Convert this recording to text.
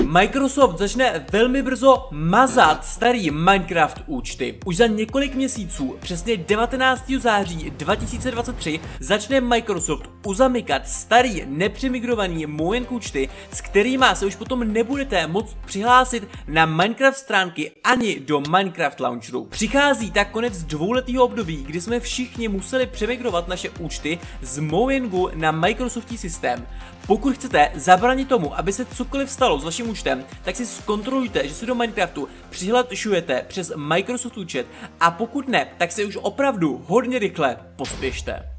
Microsoft začne velmi brzo mazat starý Minecraft účty. Už za několik měsíců, přesně 19. září 2023, začne Microsoft uzamykat starý nepřemigrovaný Mojang účty, s kterými se už potom nebudete moct přihlásit na Minecraft stránky ani do Minecraft Launcheru. Přichází tak konec dvouletého období, kdy jsme všichni museli přemigrovat naše účty z Mojangu na Microsoftí systém. Pokud chcete zabránit tomu, aby se cokoliv stalo s vaším účtem, tak si zkontrolujte, že se do Minecraftu přihlašujete přes Microsoft účet, a pokud ne, tak se už opravdu hodně rychle pospěšte.